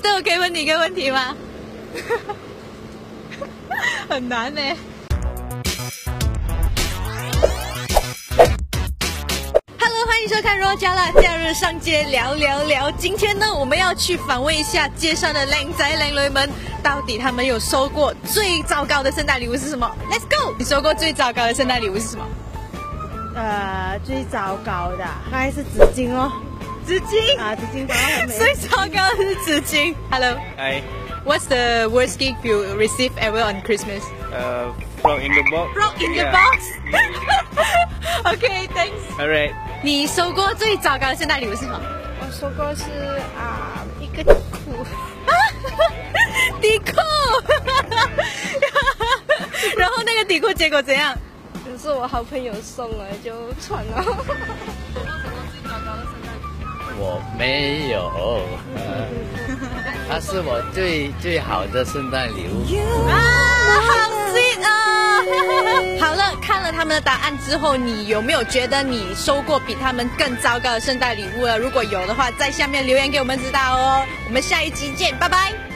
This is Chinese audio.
Crystal， 可以问你一个问题吗？很难呢。Hello， 欢迎收看若加拉假日上街聊聊聊。今天呢，我们要去访问一下街上的靓仔靓女们，到底他们有收过最糟糕的圣诞礼物是什么 ？Let's go！ 你收过最糟糕的圣诞礼物是什么？ 最糟糕的还是纸巾哦。 纸巾啊，纸巾包很美。 最糟糕的是纸巾。Hello。 Hi. What's the worst gift you received ever on Christmas? Frog in the box. Frog in the box. Okay, thanks. Alright. 你收过最糟糕的圣诞礼物是什么？ 我收过是一个底裤。 底裤。然后那个底裤结果怎样？ 就是我好朋友送了就穿了。 我没有，它是我最好的圣诞礼物。 好 sweet 啊！好了，看了他们的答案之后，你有没有觉得你收过比他们更糟糕的圣诞礼物了？如果有的话，在下面留言给我们知道哦。我们下一集见，拜拜。